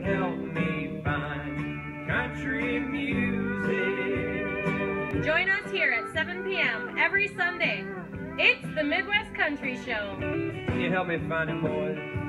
help me find country music. Join us here at 7 p.m. every Sunday. It's the Midwest Country Show. Can you help me find it, boys?